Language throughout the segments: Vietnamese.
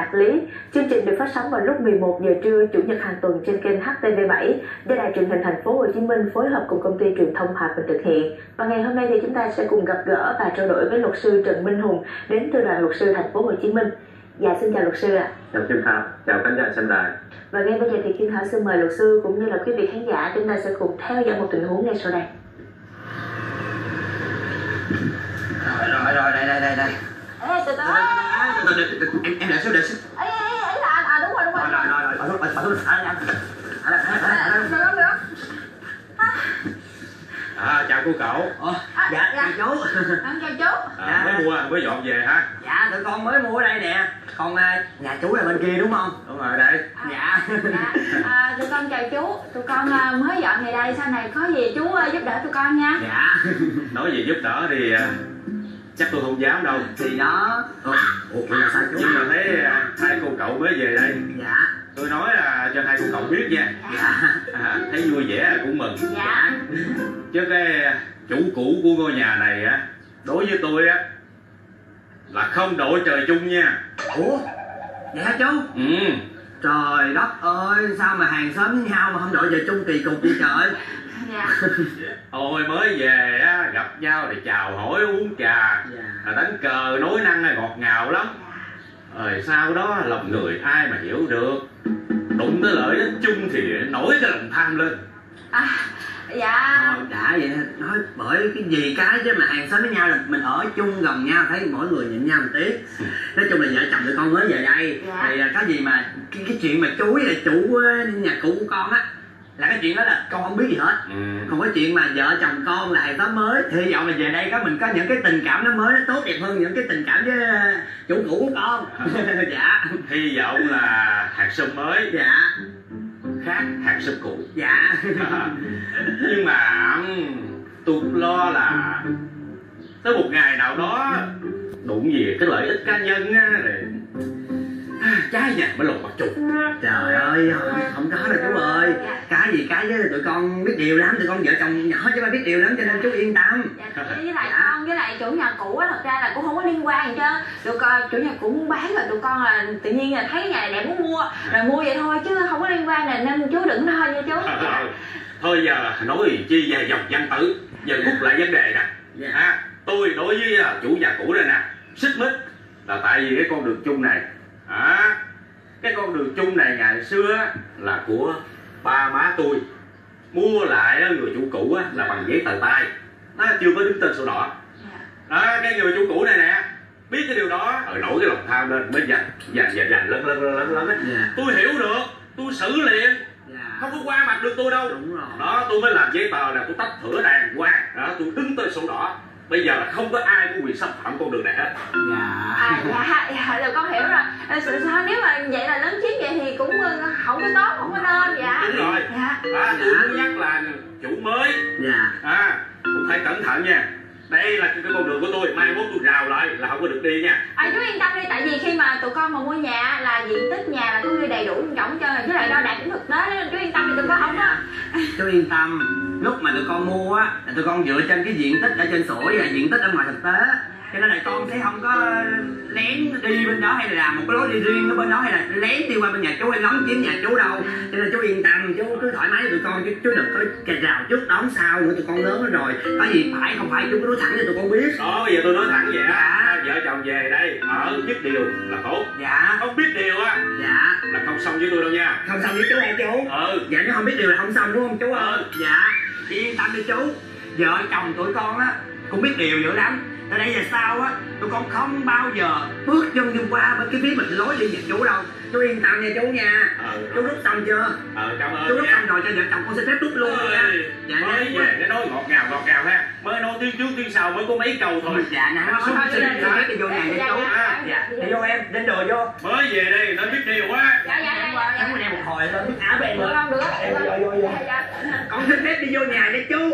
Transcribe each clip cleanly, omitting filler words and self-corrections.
Đạt Lý. Chương trình được phát sóng vào lúc 11 giờ trưa Chủ nhật hàng tuần trên kênh HTV7 do Đài Truyền hình Thành phố Hồ Chí Minh phối hợp cùng công ty truyền thông Hòa Bình thực hiện. Và ngày hôm nay thì chúng ta sẽ cùng gặp gỡ và trao đổi với luật sư Trần Minh Hùng đến từ Đoàn Luật sư Thành phố Hồ Chí Minh. Dạ, xin chào luật sư ạ. Chào Kim Thảo, chào khán giả xem đài. Và ngay bây giờ thì Kim Thảo xin mời luật sư cũng như là quý vị khán giả chúng ta sẽ cùng theo dõi một tình huống ngay sau đây. Rồi, đây. Ê, từ từ. Em đợi xíu. Ấy là đúng rồi. Rồi. Bà Thu. Được. Chào cô cậu. Dạ chú. Chào chú. Mới dọn về hả? Dạ, tụi con mới mua ở đây nè. Còn nhà chú là bên kia đúng không? Đúng rồi, đây. Dạ. Tụi con chào chú. Tụi con mới dọn về đây, sau này có gì chú giúp đỡ tụi con nha. Dạ. Nói về giúp đỡ thì chắc tôi không dám đâu. Thì đó. Ủa là sao chú? Nhưng mà thấy hai cô cậu mới về đây. Dạ. Tôi nói cho hai cô cậu biết nha. Dạ. Thấy vui vẻ cũng mừng. Dạ. Chứ cái chủ cũ của ngôi nhà này á, đối với tôi á là không đội trời chung nha. Ủa? Vậy hả chú? Trời đất ơi, sao mà hàng xóm với nhau mà không đội về chung kỳ cục vậy trời? Dạ. Ôi mới về á, gặp nhau thì chào hỏi uống trà, đánh cờ nói năng ngọt ngào lắm. Rồi sau đó lòng người ai mà hiểu được. Đụng tới lợi ích chung thì nổi cái lòng tham lên. Dạ. Thôi đã vậy nói bởi cái gì cái chứ mà hàng xóm với nhau là mình ở chung gần nhau thấy mỗi người nhịn nhau một tí. Nói chung là vợ chồng tụi con mới về đây. Thì có gì mà cái chuyện mà chú với lại chủ nhà cũ của con á là cái chuyện đó là con không biết gì hết. Còn cái chuyện mà vợ chồng con là hàng xóm mới thì hy vọng là về đây mình có những cái tình cảm nó mới, nó tốt đẹp hơn những cái tình cảm với chủ cũ của con. Dạ. Hy vọng là hạt sâm mới Dạ. khác hạt sâm cũ. Dạ. Nhưng mà tôi cũng lo là tới một ngày nào đó đụng về cái lợi ích cá nhân á, trái vàng mới lột mặt trùng. Trời ơi, không có đâu chú ơi. Cái gì cái với tụi con biết điều lắm, tụi con vợ chồng nhỏ chứ phải biết điều lắm cho nên chú yên tâm. Dạ, với lại con với lại chủ nhà cũ á, thật ra là cũng không có liên quan gì trơn. Tụi con chủ nhà cũ muốn bán rồi tụi con là tự nhiên là thấy nhà này đẹp muốn mua rồi mua vậy thôi chứ không có liên quan này nên chú đừng lo nha chú. Thôi giờ nói chi dài dòng văn tử, giờ rút lại vấn đề nè. Tôi đối với chủ nhà cũ đây nè, xích mích là tại vì cái con đường chung này. Cái con đường chung này ngày xưa là của ba má tôi. Mua lại người chủ cũ là bằng giấy tờ tay, nó chưa có đứng tên sổ đỏ. Cái người chủ cũ này nè biết cái điều đó rồi nổi cái lòng tham lên mới dành lớn. Tôi hiểu được, tôi xử liền, không có qua mặt được tôi đâu. Đúng rồi. Đó, tôi mới làm giấy tờ là tôi tách thửa đàng hoàng, tôi đứng tên sổ đỏ. Bây giờ là không có ai có quyền xâm phạm con đường này hết. Dạ, rồi con hiểu rồi. Sao nếu mà vậy là lớn chiếm vậy thì cũng không có tốt, không có nên. Dạ. Đúng rồi. Tôi muốn nhắc là chủ mới cũng phải cẩn thận nha. Đây là cái con đường của tôi, mai mốt tôi rào lại là không có được đi nha. Chú yên tâm đi, tại vì khi mà tụi con mà mua nhà là diện tích nhà là có ghi đầy đủ trọng cho với lại đo đạc cũng thực tế đó. Chú yên tâm thì tụi con không có. Chú yên tâm, lúc mà tụi con mua á là tụi con dựa trên cái diện tích ở trên sổ và diện tích ở ngoài thực tế, cho nên là con sẽ không có lén đi bên đó hay là làm một cái lối đi riêng ở bên đó hay là lén đi qua bên nhà chú hay lấn chiếm nhà chú đâu. Cho nên chú yên tâm, chú cứ thoải mái với tụi con chứ chú đừng có cà rào trước đón sau nữa, tụi con lớn rồi có gì phải không phải chú cứ nói thẳng cho tụi con biết. Đó, bây giờ tôi nói thẳng vậy á. Vợ chồng về đây ở biết điều là tốt. Dạ. Không biết điều á là không xong với tôi đâu nha. Không xong với chú hả chú? Dạ, nếu không biết điều là không xong đúng không chú ơi? Dạ, yên tâm đi chú. Vợ chồng tụi con á cũng biết điều dữ lắm. Từ đây về sau á tụi con không bao giờ bước chân đi qua bên cái phía mình lối đi nhà chú đâu. Chú yên tâm nha chú nha. Chú rút xong chưa? Cảm ơn. Chú rút xong rồi cho vợ chồng con sẽ phép rút luôn nha. Dạ, mới về cái nói ngọt ngào ha. Mới nói tiếng trước tiếng sau mới có mấy câu thôi. Dạ nè, thôi đi vô nhà nha chú. Dạ, đi vô em, đến đồ vô. Mới về đây nó biết điều quá. Dạ. Em một hồi lên biết áo em nữa. Được. Em vô. Con xin phép đi vô nhà nha chú.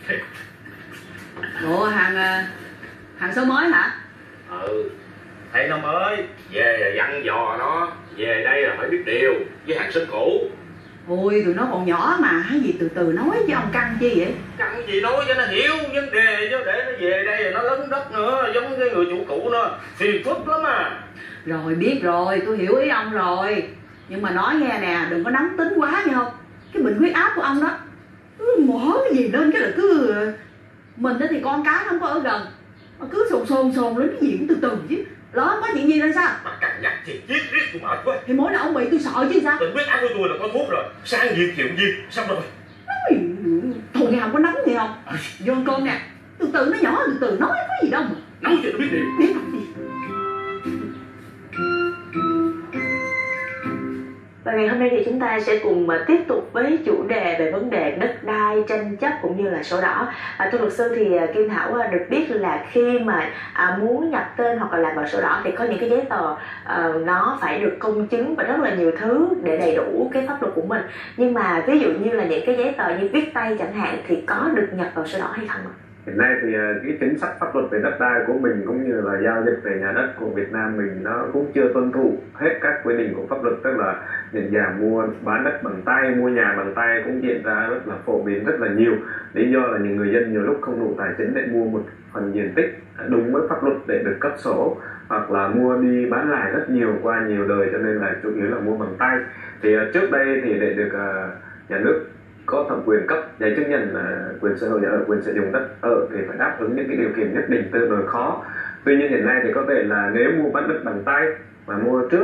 Ủa hàng số mới hả? Thấy nó mới về dặn dò nó về đây là phải biết điều với hàng xóm cũ. Ôi tụi nó còn nhỏ mà, cái gì từ từ nói với ông Căng chi vậy? Căng gì nói cho nó hiểu vấn đề chứ để nó về đây rồi nó lấn đất nữa giống cái người chủ cũ nó phiền phức lắm à. Rồi biết rồi, tôi hiểu ý ông rồi. Nhưng mà nói nghe nè, đừng có nóng tính quá nghe không. Cái bệnh huyết áp của ông đó mổ cái gì lên cái là cứ mình đó thì con cái không có ở gần mà cứ sồn lên cái gì cũng từ từ chứ. Đó có chuyện gì lên sao? Mà càng nhắc thì viết tôi mệt quá. Thì mỗi lần ông bị tôi sợ chứ sao? Bệnh huyết áp của tôi là có thuốc rồi, sang gì chuyện gì xong rồi. Thôi nghe không có nóng nghe không. Vô ăn cơm nè, từ từ nó nhỏ, từ từ nói có gì đâu mà. Nói chuyện tôi biết điểm. Biết làm gì. Và ngày hôm nay thì chúng ta sẽ cùng tiếp tục với chủ đề về vấn đề đất đai, tranh chấp cũng như là sổ đỏ. Thưa luật sư thì Kim Thảo được biết là khi mà muốn nhập tên hoặc là làm vào sổ đỏ thì có những cái giấy tờ nó phải được công chứng và rất là nhiều thứ để đầy đủ cái pháp luật của mình. Nhưng mà ví dụ như là những cái giấy tờ như viết tay chẳng hạn thì có được nhập vào sổ đỏ hay không ạ? Hiện nay thì cái chính sách pháp luật về đất đai của mình cũng như là giao dịch về nhà đất của Việt Nam mình nó cũng chưa tuân thủ hết các quy định của pháp luật, tức là nhận dạng mua bán đất bằng tay, mua nhà bằng tay cũng diễn ra rất là phổ biến rất là nhiều. Lý do là những người dân nhiều lúc không đủ tài chính để mua một phần diện tích đúng với pháp luật để được cấp sổ, hoặc là mua đi bán lại rất nhiều qua nhiều đời, cho nên là chủ yếu là mua bằng tay. Thì trước đây thì để được nhà nước có thẩm quyền cấp giấy chứng nhận quyền sở hữu nhà ở, quyền sử dụng đất ở thì phải đáp ứng những cái điều kiện nhất định tương đối khó. Tuy nhiên hiện nay thì có thể là nếu mua bán đất bằng tay mà mua trước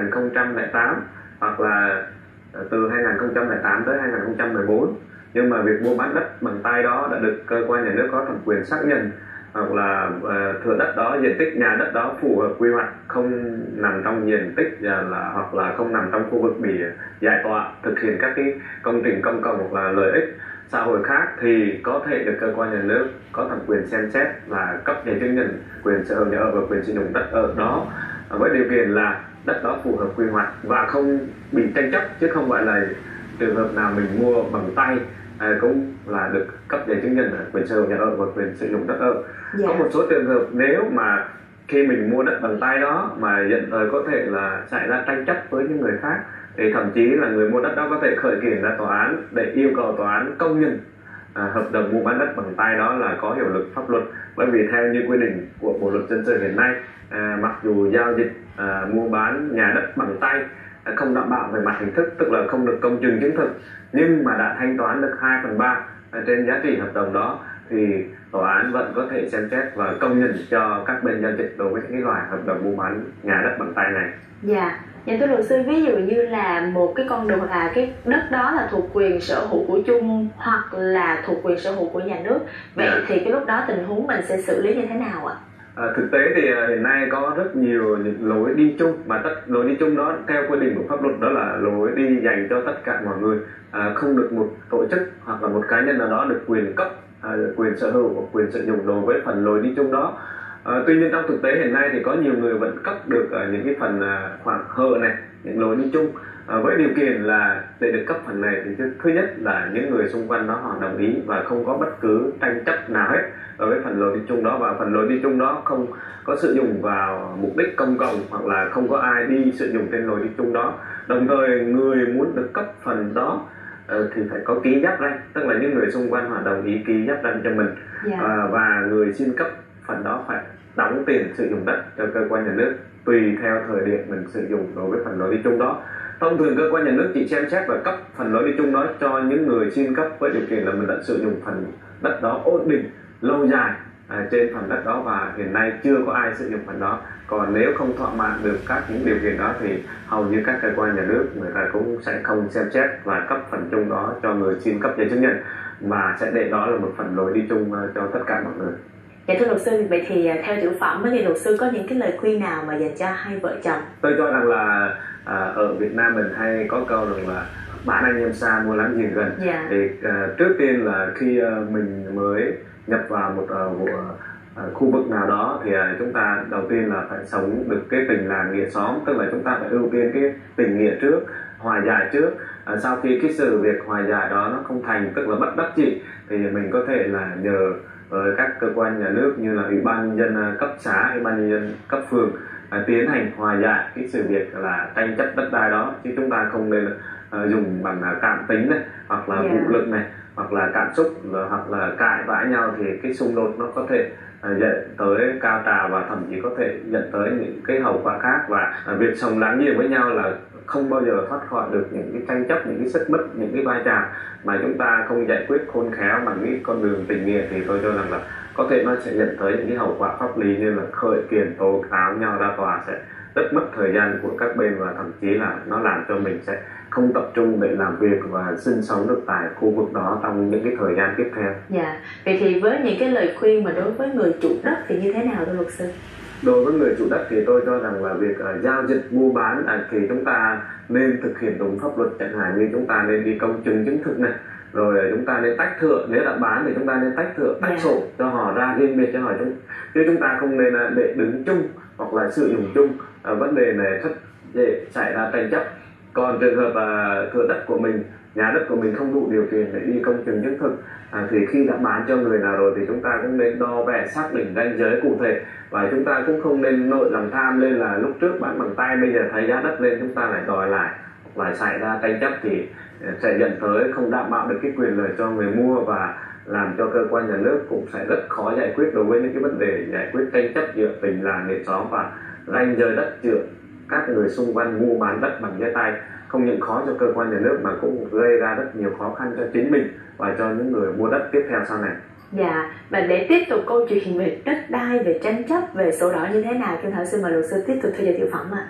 2008 hoặc là từ 2008 tới 2014, nhưng mà việc mua bán đất bằng tay đó đã được cơ quan nhà nước có thẩm quyền xác nhận, hoặc là thửa đất đó, diện tích nhà đất đó phù hợp quy hoạch, không nằm trong diện tích hoặc là không nằm trong khu vực bị giải tỏa thực hiện các cái công trình công cộng hoặc là lợi ích xã hội khác, thì có thể được cơ quan nhà nước có thẩm quyền xem xét và cấp giấy chứng nhận quyền sở hữu nhà ở và quyền sử dụng đất ở đó, với điều kiện là đất đó phù hợp quy hoạch và không bị tranh chấp, chứ không phải là trường hợp nào mình mua bằng tay cũng là được cấp giấy chứng nhận quyền sở hữu nhà ở và quyền sử dụng đất ở. Có một số trường hợp nếu mà khi mình mua đất bằng tay đó mà dẫn tới có thể là xảy ra tranh chấp với những người khác, thì thậm chí là người mua đất đó có thể khởi kiện ra tòa án để yêu cầu tòa án công nhận hợp đồng mua bán đất bằng tay đó là có hiệu lực pháp luật. Bởi vì theo như quy định của Bộ luật dân sự hiện nay, mặc dù giao dịch mua bán nhà đất bằng tay không đảm bảo về mặt hình thức, tức là không được công chứng chứng thực, nhưng mà đã thanh toán được 2/3 trên giá trị hợp đồng đó, thì tòa án vẫn có thể xem xét và công nhận cho các bên giao dịch đối với những loại hợp đồng mua bán nhà đất bằng tay này. Dạ, thưa luật sư, ví dụ như là một cái con đường là cái đất đó là thuộc quyền sở hữu của chung hoặc là thuộc quyền sở hữu của nhà nước, vậy thì cái lúc đó tình huống mình sẽ xử lý như thế nào ạ? Thực tế thì hiện nay có rất nhiều những lối đi chung, mà lối đi chung đó theo quy định của pháp luật đó là lối đi dành cho tất cả mọi người, không được một tổ chức hoặc là một cá nhân nào đó được quyền cấp quyền sở hữu và quyền sử dụng đối với phần lối đi chung đó. Tuy nhiên trong thực tế hiện nay thì có nhiều người vẫn cấp được những cái phần khoảng hợ này, những lối đi chung, với điều kiện là để được cấp phần này thì thứ nhất là những người xung quanh đó họ đồng ý và không có bất cứ tranh chấp nào hết đối với phần lối đi chung đó, và phần lối đi chung đó không có sử dụng vào mục đích công cộng hoặc là không có ai đi sử dụng trên lối đi chung đó. Đồng thời người muốn được cấp phần đó thì phải có ký giáp ranh, tức là những người xung quanh họ đồng ý ký giáp ranh cho mình, và người xin cấp phần đó phải đóng tiền sử dụng đất cho cơ quan nhà nước tùy theo thời điểm mình sử dụng đối với phần lối đi chung đó. Thông thường cơ quan nhà nước chỉ xem xét và cấp phần lối đi chung đó cho những người xin cấp với điều kiện là mình đã sử dụng phần đất đó ổn định lâu dài trên phần đất đó, và hiện nay chưa có ai sử dụng phần đó. Còn nếu không thỏa mãn được các những điều kiện đó thì hầu như các cơ quan nhà nước người ta cũng sẽ không xem xét và cấp phần chung đó cho người xin cấp giấy chứng nhận, mà sẽ để đó là một phần lối đi chung cho tất cả mọi người. Dạ thưa luật sư, vậy thì theo tiểu phẩm thì luật sư có những cái lời khuyên nào mà dành cho hai vợ chồng? Tôi cho rằng là ở Việt Nam mình hay có câu rằng là bán anh em xa mua láng giềng gần. Thì trước tiên là khi mình mới nhập vào một khu vực nào đó thì chúng ta đầu tiên là phải sống được cái tình làng nghĩa xóm, tức là chúng ta phải ưu tiên cái tình nghĩa trước, hòa giải trước. Sau khi cái sự việc hòa giải đó nó không thành, tức là bất đắc dĩ, thì mình có thể là nhờ với các cơ quan nhà nước như là ủy ban nhân dân cấp xã, ủy ban nhân dân cấp phường tiến hành hòa giải cái sự việc là tranh chấp đất đai đó, chứ chúng ta không nên dùng bằng cảm tính này, hoặc là vũ lực này, hoặc là cảm xúc, hoặc là cãi vã nhau, thì cái xung đột nó có thể dẫn tới cao trào và thậm chí có thể dẫn tới những cái hậu quả khác. Và việc sống láng giềng với nhau là không bao giờ thoát khỏi được những cái tranh chấp, những cái xích mích, những cái va chạm mà chúng ta không giải quyết khôn khéo bằng cái con đường tình nghĩa, thì tôi cho rằng là có thể nó sẽ dẫn tới những cái hậu quả pháp lý như là khởi kiện, tố cáo nhau ra tòa, sẽ rất mất thời gian của các bên, và thậm chí là nó làm cho mình sẽ không tập trung để làm việc và sinh sống được tại khu vực đó trong những cái thời gian tiếp theo. Dạ, vậy thì với những cái lời khuyên mà đối với người chủ đất thì như thế nào thưa luật sư? Đối với người chủ đất thì tôi cho rằng là việc giao dịch mua bán thì chúng ta nên thực hiện đúng pháp luật, chẳng hạn như chúng ta nên đi công chứng chứng thực này, rồi chúng ta nên tách thửa, nếu đã bán thì chúng ta nên tách thửa, tách sổ cho họ ra, riêng biệt cho họ, chứ chúng ta không nên để đứng chung hoặc là sử dụng chung. Vấn đề này rất dễ xảy ra tranh chấp. Còn trường hợp thửa đất của mình, nhà đất của mình không đủ điều kiện để đi công chứng chứng thực, thì khi đã bán cho người nào rồi thì chúng ta cũng nên đo vẽ xác định ranh giới cụ thể, và chúng ta cũng không nên nội lòng tham lên là lúc trước bán bằng tay, bây giờ thấy giá đất lên chúng ta lại đòi lại, hoặc là xảy ra tranh chấp thì sẽ dẫn tới không đảm bảo được cái quyền lợi cho người mua, và làm cho cơ quan nhà nước cũng sẽ rất khó giải quyết đối với những cái vấn đề giải quyết tranh chấp giữa tình làng nghệ xóm và ranh giới đất giữa các người xung quanh mua bán đất bằng giấy tay. Không những khó cho cơ quan nhà nước mà cũng gây ra rất nhiều khó khăn cho chính mình và cho những người mua đất tiếp theo sau này. Dạ, và để tiếp tục câu chuyện về đất đai, về tranh chấp, về sổ đỏ như thế nào, Kim Thảo xin mời luật sư tiếp tục theo dõi tiểu phẩm ạ.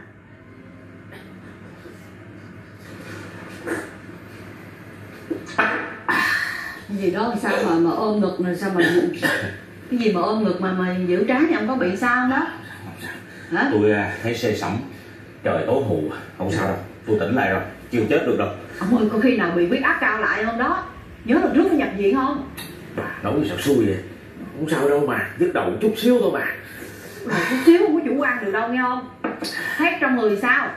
Cái gì đó sao mà ôm ngực rồi sao mà cái gì mà ôm ngực mà giữ trái thì ông có bị sao không đó? Hả? Tôi thấy say sẩm, trời tối hù, không sao đâu, tôi tỉnh lại rồi, chưa chết được đâu. Ông ơi, có khi nào bị huyết áp cao lại không đó? Nhớ lần trước phải nhập viện không? Nói sao xui vậy? Không sao đâu mà, nhức đầu chút xíu thôi mà. Chút xíu không có chủ quan được đâu nghe không? Thét trong người sao?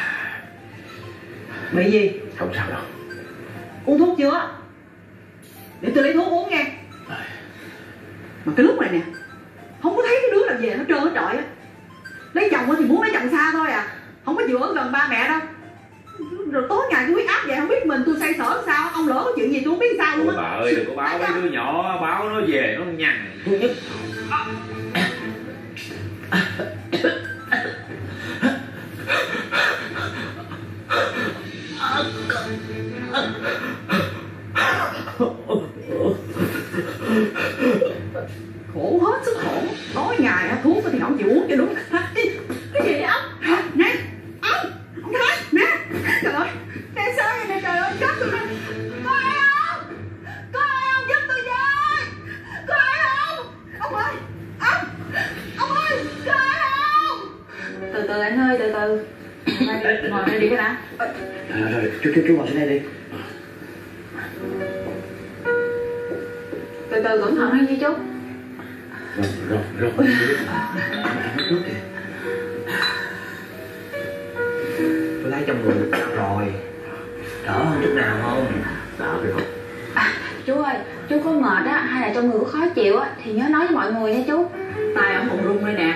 Bị gì? Không sao đâu. Uống thuốc chưa? Để tôi lấy thuốc uống nha. Mà cái lúc này nè, không có thấy cái đứa nào về hết trơn hết trọi á. Lấy chồng thì muốn lấy chồng xa thôi à, không có chịu ở gần ba mẹ đâu. Rồi tối ngày cái huyết áp vậy không biết mình tôi say sở sao, ông lỡ có chuyện gì tôi không biết sao luôn á. Bà ơi, đừng có báo mấy đứa nhỏ, báo nó về nó nhằn tôi nhất. Khổ hết sức khổ, tối ngày thuốc thì không chịu uống cho đúng. Cái gì vậy ông? Nè, ông thấy nè, trời ơi, nè sao vậy nè, trời ơi, chết tôi nè. Có ai không? Có ai không, giúp tôi với. Có ai không? Ông ơi, ông ơi, có ai không? Từ từ anh ơi, từ từ. Ngồi đây đi cái đã. Rồi, chú ngồi xuống đây đi. Từ từ cẩn thận hơn nha chú. Rồi. Tôi lấy trong người rồi. Đỡ hơn chút nào không? Đỡ được không? Chú ơi, chú có mệt á, hay là trong người có khó chịu á, thì nhớ nói với mọi người nha chú. Tay ông còn run đây nè.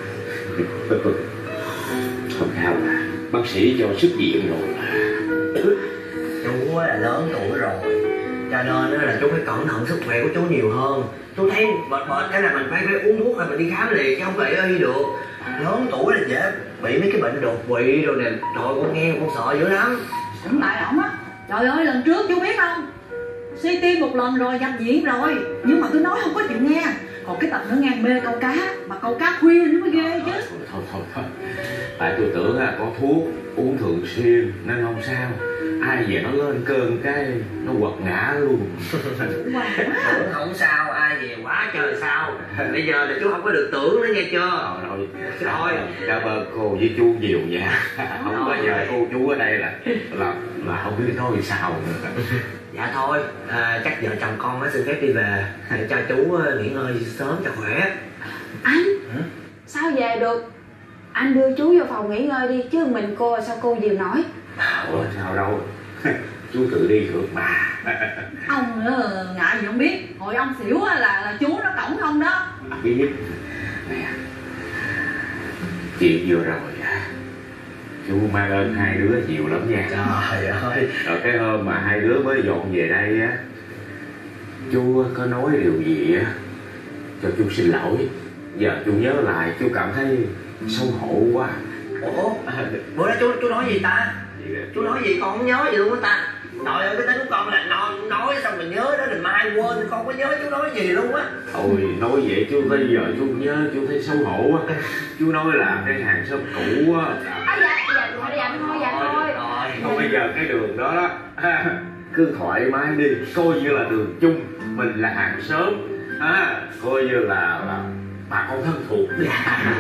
Không sao mà, bác sĩ cho xuất viện rồi. Chú là lớn tuổi rồi, cho nên là chú phải cẩn thận sức khỏe của chú nhiều hơn. Chú thấy mệt cái là mình phải uống thuốc hay mình đi khám liền chứ không phải y được. Lớn tuổi là dễ bị mấy cái bệnh đột quỵ rồi nè. Trời ơi, con nghe con sợ dữ lắm. Cũng tại ổng á. Trời ơi, lần trước chú biết không, suy tim một lần rồi, nhập viện rồi. Nhưng mà tôi nói không có chịu nghe. Còn cái tật nó ngang mê câu cá, mà câu cá khuya nó mới ghê chứ. Thôi. Tại tôi tưởng có thuốc uống thường xuyên nên không sao. Ai về nó lên cơn cái nó quật ngã luôn. Không sao, ai về quá trời sao. Bây giờ là chú không có được tưởng nữa nghe chưa. Thôi cảm ơn cô với chú nhiều nha. Không có nhờ cô chú ở đây là không biết nói vì sao. Dạ thôi, chắc vợ chồng con nó xin phép đi về để cho chú nghỉ ngơi sớm cho khỏe. Anh, sao về được? Anh đưa chú vô phòng nghỉ ngơi đi, chứ mình cô sao cô dìu nổi. Ủa sao đâu. Chú tự đi được mà. Ông ngại gì không biết. Hồi ông xỉu là chú nó cổng không đó. Biết. Nè, Chuyện vừa rồi chú mang ơn hai đứa nhiều lắm nha. Trời ơi. Rồi cái hôm mà hai đứa mới dọn về đây á, chú có nói điều gì á cho chú xin lỗi. Giờ chú nhớ lại chú cảm thấy xấu hổ quá. Ủa, bữa đó chú nói gì ta? Chú nói gì con không nhớ gì luôn á ta? Trời ơi, cái tính của con là nói xong mình nhớ đó, mình mai quên, con có nhớ chú nói gì luôn á. Thôi nói vậy chú bây giờ chú nhớ chú thấy xấu hổ quá. Chú nói là cái hàng xóm cũ á. Dạ thôi. Còn bây giờ cái đường đó cứ thoải mái đi, coi như là đường chung, mình là hàng xóm, coi như là bà con thân thuộc đi.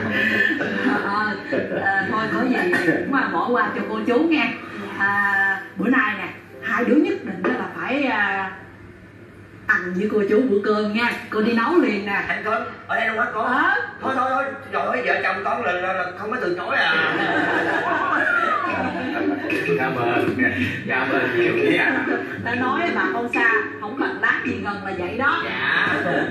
Thôi có gì cũng mà bỏ qua cho cô chú nghe. Bữa nay nè, hai đứa nhất định là phải ăn với cô chú bữa cơm nha. Cô đi nấu liền nè. Ăn cơm ở đây đâu hả cô? Thôi rồi vợ chồng con là không có từ chối à. Cảm ơn nhiều nha. Ta nói bà con xa không bằng lát gì gần là vậy đó. Dạ.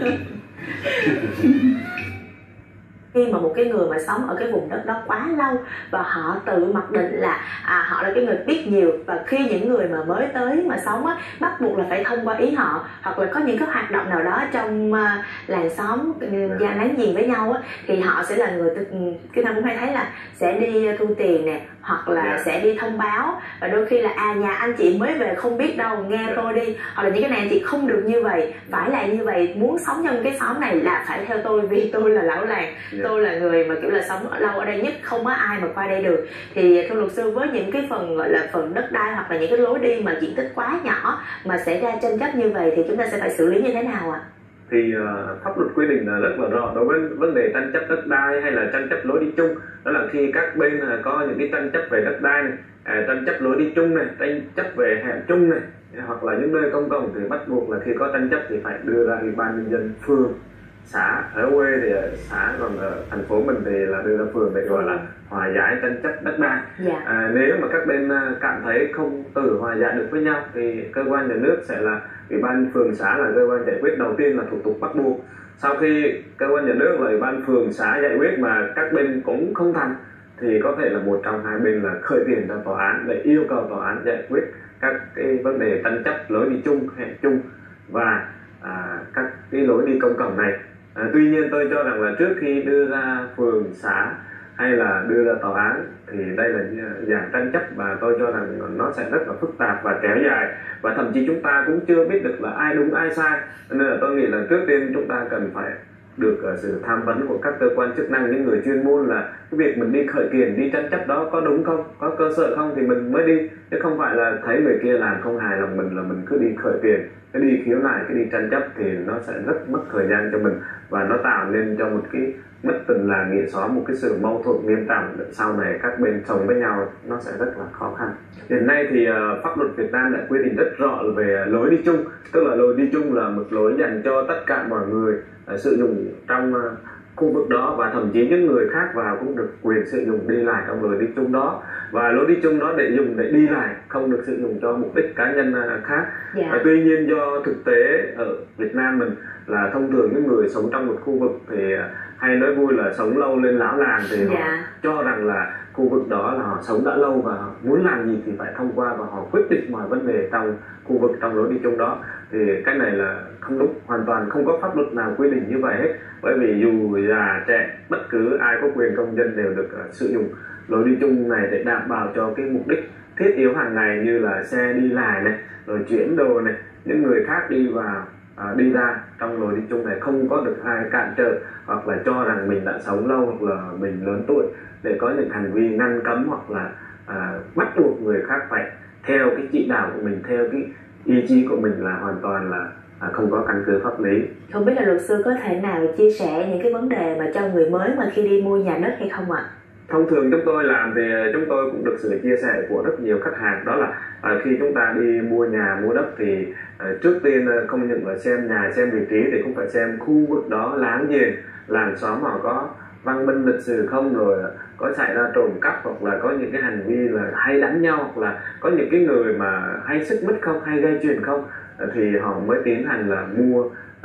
Khi mà một cái người mà sống ở cái vùng đất đó quá lâu và họ tự mặc định là họ là cái người biết nhiều, và khi những người mà mới tới mà sống á, bắt buộc là phải thông qua ý họ, hoặc là có những cái hoạt động nào đó trong làng xóm gia láng giềng với nhau á, thì họ sẽ là người cái nào cũng hay thấy là sẽ đi thu tiền nè, hoặc là sẽ đi thông báo, và đôi khi là nhà anh chị mới về không biết đâu, nghe tôi đi, hoặc là những cái này anh chị không được như vậy, phải là như vậy, muốn sống trong cái xóm này là phải theo tôi vì tôi là lão làng, tôi là người mà kiểu là sống lâu ở đây nhất, không có ai mà qua đây được. Thì thưa luật sư, với những cái phần gọi là phần đất đai hoặc là những cái lối đi mà diện tích quá nhỏ mà xảy ra tranh chấp như vậy thì chúng ta sẽ phải xử lý như thế nào ạ? Thì pháp luật quy định là rất là rõ đối với vấn đề tranh chấp đất đai hay là tranh chấp lối đi chung. Đó là khi các bên có những cái tranh chấp về đất đai này, tranh chấp lối đi chung này, tranh chấp về hẻm chung này, hoặc là những nơi công cộng, thì bắt buộc là khi có tranh chấp thì phải đưa ra ủy ban nhân dân phường, xã. Ở quê thì xã, còn ở thành phố mình thì là đưa ra phường để gọi là hòa giải tranh chấp đất đai. Nếu mà các bên cảm thấy không tự hòa giải được với nhau thì cơ quan nhà nước sẽ là ủy ban phường xã là cơ quan giải quyết đầu tiên, là thủ tục bắt buộc. Sau khi cơ quan nhà nước là ủy ban phường xã giải quyết mà các bên cũng không thành thì có thể là một trong hai bên là khởi kiện ra tòa án để yêu cầu tòa án giải quyết các cái vấn đề tranh chấp lối đi chung, hẻm chung và các cái lối đi công cộng này. Tuy nhiên tôi cho rằng là trước khi đưa ra phường xã hay là đưa ra tòa án thì đây là dạng tranh chấp và tôi cho rằng nó sẽ rất là phức tạp và kéo dài, và thậm chí chúng ta cũng chưa biết được là ai đúng ai sai. Nên là tôi nghĩ là trước tiên chúng ta cần phải được sự tham vấn của các cơ quan chức năng, những người chuyên môn, là cái việc mình đi khởi kiện, đi tranh chấp đó có đúng không, có cơ sở không thì mình mới đi, chứ không phải là thấy người kia làm không hài lòng mình là mình cứ đi khởi kiện, cái đi khiếu nại, cái đi tranh chấp thì nó sẽ rất mất thời gian cho mình, và nó tạo nên cho một cái mất tình làng nghĩa xóm, một cái sự mâu thuẫn nghiêm trọng. Sau này các bên sống với nhau nó sẽ rất là khó khăn. Hiện nay thì pháp luật Việt Nam đã quy định rất rõ về lối đi chung, tức là lối đi chung là một lối dành cho tất cả mọi người sử dụng trong khu vực đó, và thậm chí những người khác vào cũng được quyền sử dụng đi lại trong lối đi chung đó, và lối đi chung đó để dùng để đi lại, không được sử dụng cho mục đích cá nhân khác. Tuy nhiên do thực tế ở Việt Nam mình là thông thường những người sống trong một khu vực thì hay nói vui là sống lâu lên lão làng, thì họ cho rằng là khu vực đó là họ sống đã lâu và họ muốn làm gì thì phải thông qua, và họ quyết định mọi vấn đề trong khu vực, trong lối đi chung đó. Thì cái này là không đúng, hoàn toàn không có pháp luật nào quy định như vậy hết, bởi vì dù già trẻ bất cứ ai có quyền công dân đều được sử dụng lối đi chung này để đảm bảo cho cái mục đích thiết yếu hàng ngày như là xe đi lại này, rồi chuyển đồ này, những người khác đi vào đi ra trong lối đi chung này không có được ai cản trở hoặc là cho rằng mình đã sống lâu hoặc là mình lớn tuổi để có những hành vi ngăn cấm hoặc là bắt buộc người khác phải theo cái chỉ đạo của mình, theo cái ý chí của mình, là hoàn toàn là không có căn cứ pháp lý. Không biết là luật sư có thể nào chia sẻ những cái vấn đề mà cho người mới mà khi đi mua nhà đất hay không ạ? Thông thường chúng tôi làm thì chúng tôi cũng được sự chia sẻ của rất nhiều khách hàng, đó là khi chúng ta đi mua nhà mua đất thì trước tiên không những là xem nhà, xem vị trí thì cũng phải xem khu vực đó láng giềng, làng xóm họ có văn minh lịch sử không, rồi có xảy ra trộm cắp hoặc là có những cái hành vi là hay đánh nhau, hoặc là có những cái người mà hay xích mích không, hay gây chuyện không, thì họ mới tiến hành là mua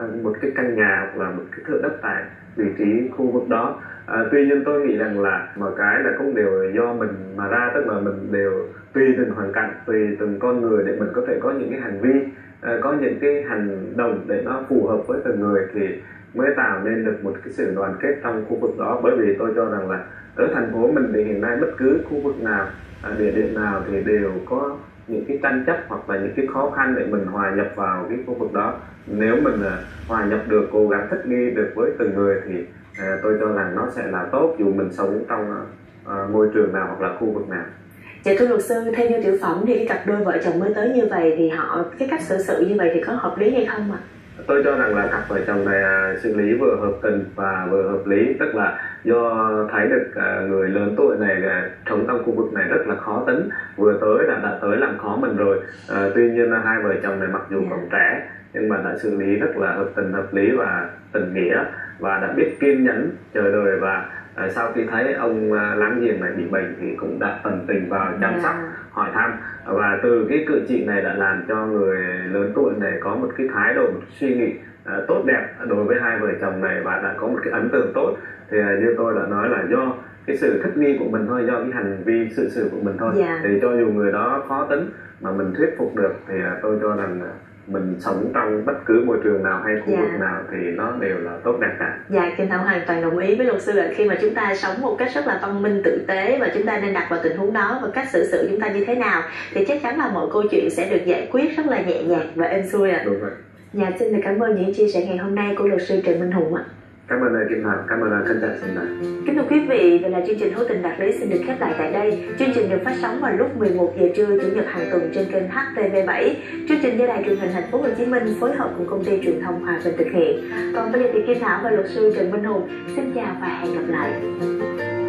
một cái căn nhà hoặc là một cái thửa đất tại vị trí khu vực đó. Tuy nhiên tôi nghĩ rằng là mọi cái là cũng đều do mình mà ra, tức là mình đều tùy từng hoàn cảnh, tùy từng con người để mình có thể có những cái hành vi, có những cái hành động để nó phù hợp với từng người thì mới tạo nên được một cái sự đoàn kết trong khu vực đó. Bởi vì tôi cho rằng là ở thành phố mình thì hiện nay bất cứ khu vực nào, địa điểm nào thì đều có những cái tranh chấp hoặc là những cái khó khăn để mình hòa nhập vào cái khu vực đó. Nếu mình hòa nhập được, cố gắng thích nghi được với từng người thì tôi cho rằng nó sẽ là tốt dù mình sống trong môi trường nào hoặc là khu vực nào. Dạ thưa luật sư, theo như tiểu phẩm thì cái cặp đôi vợ chồng mới tới như vậy thì cái cách xử sự như vậy thì có hợp lý hay không ạ? Tôi cho rằng là cặp vợ chồng này xử lý vừa hợp tình và vừa hợp lý, tức là do thấy được người lớn tuổi này sống trong khu vực này rất là khó tính, vừa tới đã tới làm khó mình rồi. Tuy nhiên hai vợ chồng này mặc dù còn trẻ nhưng mà đã xử lý rất là hợp tình hợp lý và tình nghĩa, và đã biết kiên nhẫn chờ đợi, và sau khi thấy ông láng giềng này bị bệnh thì cũng đã tận tình vào chăm sóc, hỏi thăm, và từ cái cử chỉ này đã làm cho người lớn tuổi này có một cái thái độ, một suy nghĩ tốt đẹp đối với hai vợ chồng này và đã có một cái ấn tượng tốt. Thì như tôi đã nói là do cái sự thích nghi của mình thôi, do cái hành vi sự của mình thôi. Thì cho dù người đó khó tính mà mình thuyết phục được thì tôi cho rằng mình sống trong bất cứ môi trường nào hay khu vực nào thì nó đều là tốt đẹp cả. Dạ, Kim Thảo hoàn toàn đồng ý với luật sư là khi mà chúng ta sống một cách rất là văn minh tử tế và chúng ta nên đặt vào tình huống đó và cách xử sự chúng ta như thế nào thì chắc chắn là mọi câu chuyện sẽ được giải quyết rất là nhẹ nhàng và êm xuôi ạ. Đúng rồi. Dạ, xin được cảm ơn những chia sẻ ngày hôm nay của luật sư Trần Minh Hùng ạ. Cảm ơn Kim Thảo, cảm ơn khán giả xem đài. Kính thưa quý vị, vậy là chương trình Hữu Tình Đạt Lý xin được khép lại tại đây. Chương trình được phát sóng vào lúc 11 giờ trưa chủ nhật hàng tuần trên kênh HTV7. Chương trình do Đài Truyền hình Thành phố Hồ Chí Minh phối hợp cùng công ty truyền thông Hòa Bình thực hiện. Còn bây giờ thì Kim Thảo và luật sư Trần Minh Hùng xin chào và hẹn gặp lại.